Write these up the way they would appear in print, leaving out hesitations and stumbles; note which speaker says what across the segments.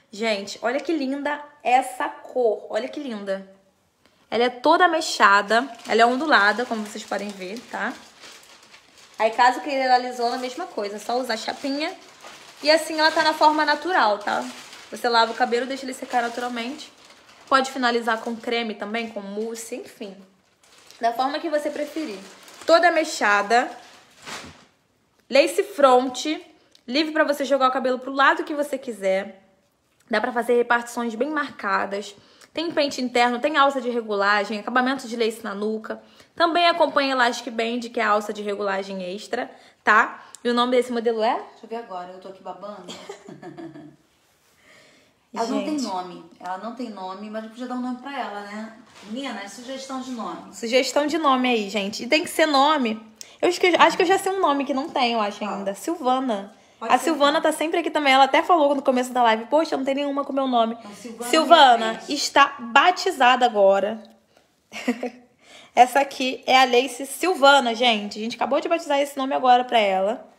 Speaker 1: Gente, olha que linda essa cor. Olha que linda. Ela é toda mechada. Ela é ondulada, como vocês podem ver, tá? Aí, caso queira ela lisona, a mesma coisa. É só usar chapinha. E assim ela tá na forma natural, tá? Você lava o cabelo, deixa ele secar naturalmente. Pode finalizar com creme também, com mousse, enfim. Da forma que você preferir. Toda mechada. Lace front. Livre pra você jogar o cabelo pro lado que você quiser. Dá pra fazer repartições bem marcadas. Tem pente interno, tem alça de regulagem, acabamento de lace na nuca. Também acompanha Elastic Band, que é a alça de regulagem extra, tá? E o nome desse modelo é?
Speaker 2: Deixa eu ver agora, eu tô aqui babando. Ela não tem nome. Ela não tem nome, mas eu podia dar um nome pra ela, né? Menina, sugestão de nome.
Speaker 1: Sugestão de nome aí, gente. E tem que ser nome. Acho que eu já sei um nome que não tem, eu acho ainda. Silvana. A Silvana tá sempre aqui também. Ela até falou no começo da live. Poxa, não tem nenhuma com meu nome. Então, Silvana está batizada agora. Essa aqui é a Lace Silvana, gente. A gente acabou de batizar esse nome agora pra ela.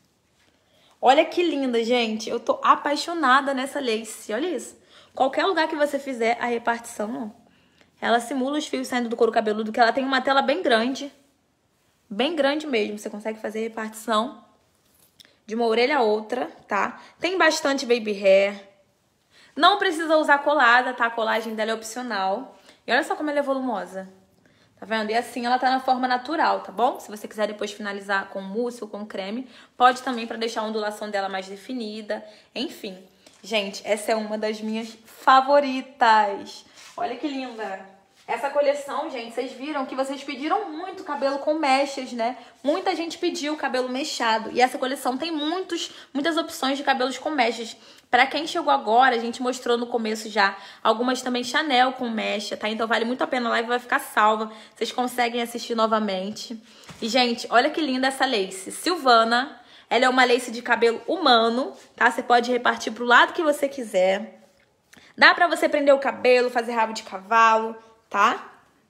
Speaker 1: Olha que linda, gente. Eu tô apaixonada nessa lace. Olha isso. Qualquer lugar que você fizer a repartição, ó, ela simula os fios saindo do couro cabeludo, que ela tem uma tela bem grande. Bem grande mesmo. Você consegue fazer repartição de uma orelha a outra, tá? Tem bastante baby hair. Não precisa usar colada, tá? A colagem dela é opcional. E olha só como ela é volumosa. Tá vendo? E assim ela tá na forma natural, tá bom? Se você quiser depois finalizar com mousse ou com creme, pode também pra deixar a ondulação dela mais definida. Enfim, gente, essa é uma das minhas favoritas. Olha que linda. Essa coleção, gente, vocês viram que vocês pediram muito cabelo com mechas, né? Muita gente pediu cabelo mechado. E essa coleção tem muitas opções de cabelos com mechas. Pra quem chegou agora, a gente mostrou no começo já algumas também Chanel com mecha, tá? Então vale muito a pena, a live vai ficar salva. Vocês conseguem assistir novamente. E, gente, olha que linda essa lace. Silvana, ela é uma lace de cabelo humano, tá? Você pode repartir pro lado que você quiser. Dá pra você prender o cabelo, fazer rabo de cavalo, tá?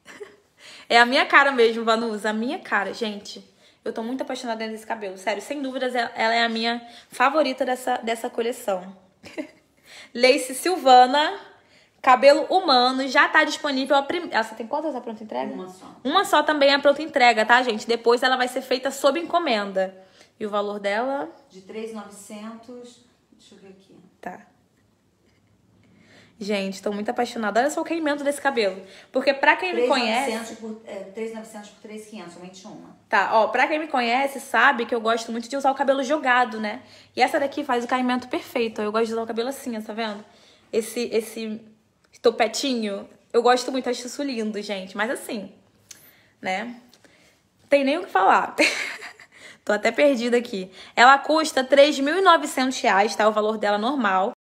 Speaker 1: É a minha cara mesmo, Vanusa, a minha cara, gente. Eu tô muito apaixonada nesse cabelo, sério, sem dúvidas ela é a minha favorita dessa coleção. Lace Silvana, cabelo humano, já tá disponível a Essa tem quantas a pronta entrega?
Speaker 2: Uma só.
Speaker 1: Uma só também é a pronta entrega, tá, gente? Depois ela vai ser feita sob encomenda. E o valor dela?
Speaker 2: De R$3.900. Deixa eu ver aqui.
Speaker 1: Tá. Gente, tô muito apaixonada. Olha só o caimento desse cabelo. Porque pra quem me conhece...
Speaker 2: R$3.900 por R$3.500, somente uma.
Speaker 1: Tá, ó, pra quem me conhece, sabe que eu gosto muito de usar o cabelo jogado, né? E essa daqui faz o caimento perfeito. Eu gosto de usar o cabelo assim, ó, tá vendo? Esse topetinho, eu gosto muito, acho isso lindo, gente. Mas assim, né? Tem nem o que falar. Tô até perdida aqui. Ela custa R$3.900, tá? O valor dela normal.